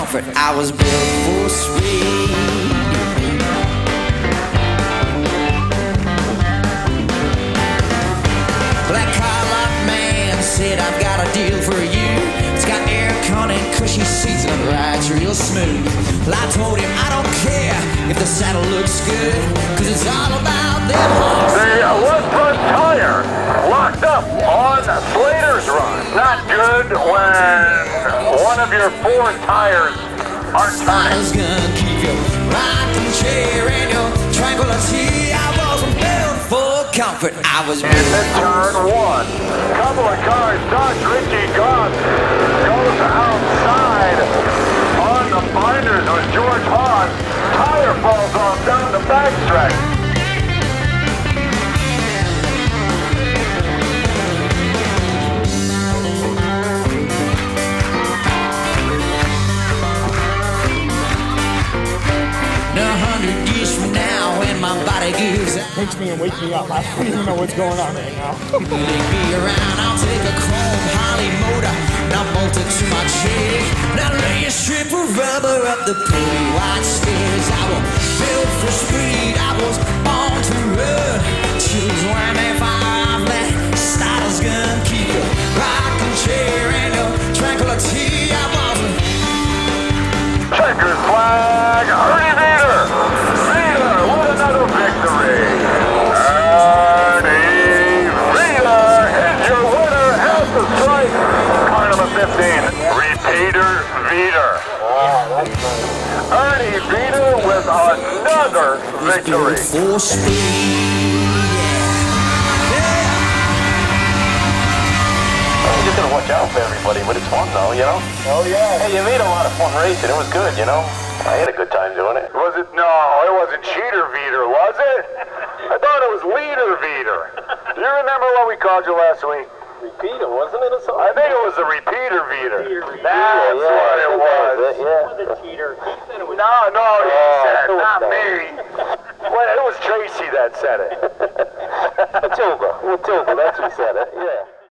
comfort. I was built for speed. Black collar man said, I've got a deal for you. It's got aircon and cushy seats and the ride's real smooth. Well, I told him I don't care if the saddle looks good, cause it's all about them horses. The left front tire locked up on Slater's run. Not good when one of your four tires aren't turning. I was gonna keep your rocking chair and your tranquility. I wasn't built for comfort. I was built for turn one. Couple of cars, Tracy Gagner goes outside on the binders with George Haas. Tire falls off down the backstretch. my body gives out. Pinch me and wake me up. I don't even know what's going on right now. Lead me around, I'll take a chrome Holly motor, now bolt it to my chair. Now lay a strip of rubber up the pretty white stairs. I was built for speed, I was born to run. Choose where may fire off that style's gun. Keep your rocking chair and your tranquility. I wasn't. Checkers flag, Ernie Vader! Vader with another victory! Ernie Vader is your winner at the stripe. Car number 15, Repeater Vader. Ernie Vader with another victory. For speed. You just gotta watch out for everybody, but it's fun though, you know? Oh yeah. Hey, you made a lot of fun racing. It was good, you know? I had a good time doing it. Was it? No, it wasn't Cheater Vader, was it? I thought it was Leader Vader. Do you remember what we called you last week? Repeater, wasn't it, or something? I think it was the Repeater Vader. That's what it was. The cheater. No, he said, not me. Well, it was Tracy that said it. Matilda, that's who said it, yeah.